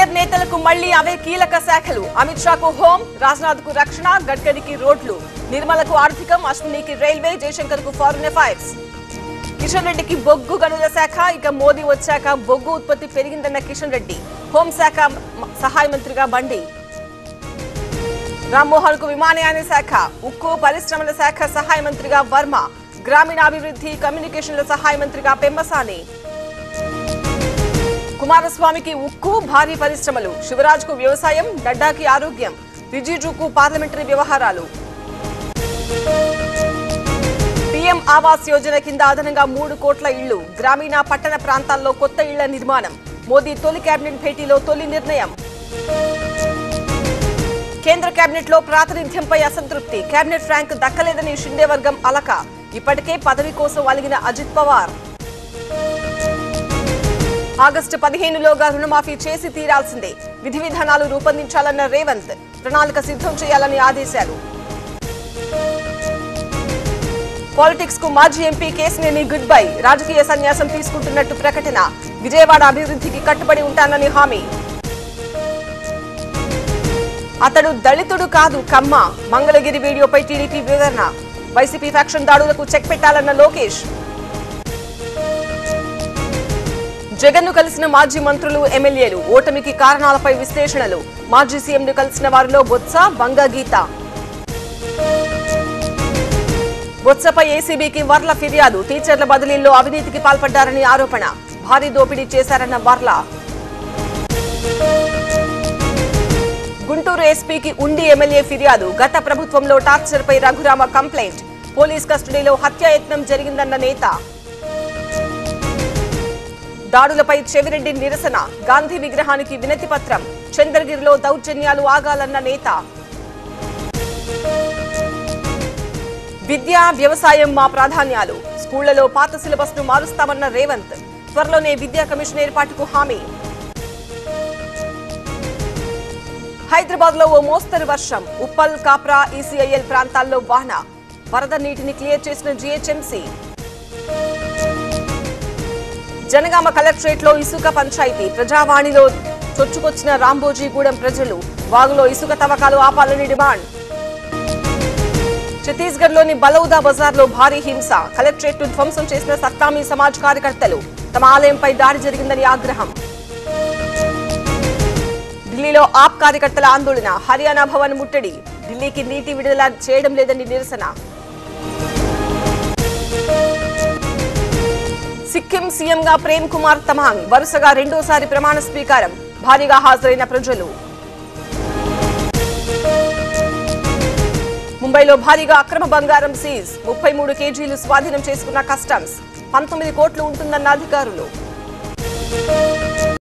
Senior నేతలకు మళ్లీ అవే కీలక శాఖలు. అమిత్ షాకు హోం, రాజ్నాథ్ కు రక్షణ, గడ్కరీకి రోడ్లు, నిర్మలకు ఆర్థికం, అశ్వినికి రైల్వే, జయశంకర్ కు ఫారిన్ అఫైర్స్. కిషన్ రెడ్డికి బొగ్గు గనుల శాఖ. ఇక మోదీ వచ్చాక బొగ్గు ఉత్పత్తి పెరిగిందన్న కిషన్ రెడ్డి. హోంశాఖ సహాయ మంత్రిగా బండి. రామ్మోహన్ కు విమానయాన శాఖ, ఉక్కు పరిశ్రమల శాఖ సహాయ మంత్రిగా వర్మ, గ్రామీణాభివృద్ధి కమ్యూనికేషన్ల సహాయ మంత్రిగా పెమ్మసాని. కుమారస్వామికి ఉక్కు, భారీ పరిశ్రమలు, శివరాజ్ కు వ్యవసాయం, నడ్డాకి ఆరోగ్యం, రిజిజుకు పార్లమెంటరీ వ్యవహారాలు. పీఎం ఆవాస్ యోజన కింద అదనంగా 3 కోట్ల ఇళ్లు, గ్రామీణ పట్టణ ప్రాంతాల్లో కొత్త ఇళ్ల నిర్మాణం. మోదీ తొలి కేబినెట్ భేటీలో తొలి నిర్ణయం. కేంద్ర కేబినెట్ లో ప్రాతినిధ్యంపై అసంతృప్తి. కేబినెట్ ర్యాంక్ దక్కలేదని షిండే వర్గం అలక. ఇప్పటికే పదవి కోసం అలిగిన అజిత్ పవార్. ఆగస్టు 15లోగా రుణమాఫీ చేసి తీరాల్సిందే. విధి విధానాలు రూపొందించాలన్న రేవంత్. ప్రణాళిక సిద్ధం చేయాలని ఆదేశాలు. పాలిటిక్స్ కు మాజీ ఎంపీ కేసినేని గుడ్ బై. రాజకీయ సన్యాసం తీసుకుంటున్నట్టు ప్రకటన. విజయవాడ అభివృద్ధికి కట్టుబడి ఉంటానని హామీ. అతడు దళితుడు కాదు కమ్మ. మంగళగిరి వీడియోపై టీడీపీ వివరణ. వైసీపీ ఫ్యాక్షన్ దాడులకు చెక్ పెట్టాలన్న లోకేష్. జగన్ ను కలిసిన మాజీ మంత్రులు, ఎమ్మెల్యేలు. ఓటమికి కారణాలపై విశ్లేషణలు. మాజీ సీఎం ను కలిసిన వారిలో బొత్స, వంగ గీత. బొత్సపై ఏసీబీకి వర్ల ఫిర్యాదు. టీచర్ల బదిలీల్లో అవినీతికి పాల్పడ్డారని ఆరోపణ. భారీ దోపిడీ చేశారన్న వర్ల. గుంటూరు ఎస్పీకి ఉండి ఎమ్మెల్యే ఫిర్యాదు. గత ప్రభుత్వంలో టార్చర్ పై రఘురామ కంప్లైంట్. పోలీస్ కస్టడీలో హత్యాయత్నం జరిగిందన్న నేత. దాడులపై చెవిరెడ్డి నిరసన. గాంధీ విగ్రహానికి వినతి పత్రం. చంద్రగిరిలో దౌర్జన్యాలు ఆగాలన్న నేత. విద్య, వ్యవసాయం మా ప్రాధాన్యాలు. స్కూళ్లలో పాత సిలబస్ ను మారుస్తామన్న రేవంత్. త్వరలోనే విద్యా కమిషన్ ఏర్పాటుకు హామీ. హైదరాబాద్ లో ఓ మోస్తరు వర్షం. ఉప్పల్, కాప్రా, ఈసీఐఎల్ ప్రాంతాల్లో వాన. వరద నీటిని క్లియర్ చేసిన జీహెచ్ఎంసీ. జనగామ కలెక్టరేట్ లో ఇసుక పంచాయతీ. ప్రజావాణిలో చొచ్చుకొచ్చిన రాంబోజీగూడెం ప్రజలు. వాగులో ఇసుక తవ్వకాలు ఆపాలని డిమాండ్. ఛత్తీస్గఢ్ లోని బలౌదా బజార్ లో భారీ హింస. కలెక్టరేట్ ను ధ్వంసం చేసిన సత్తామీ సమాజ్ కార్యకర్తలు. తమ ఆలయంపై దాడి జరిగిందని ఆగ్రహం. ఢిల్లీలో ఆప్ కార్యకర్తల ఆందోళన. హర్యానా భవన్ ముట్టడి. ఢిల్లీకి నీటి విడుదల చేయడం లేదని నిరసన. సిక్కిం సీఎంగా ప్రేమ్ కుమార్ తమాంగ్. వరుసగా రెండోసారి ప్రమాణ స్వీకారం. భారీగా హాజరైన ప్రజలు. ముంబైలో భారీగా అక్రమ బంగారం సీజ్. 33 కేజీలు స్వాధీనం చేసుకున్న కస్టమ్స్. 19 కోట్లు ఉంటుందన్న అధికారులు.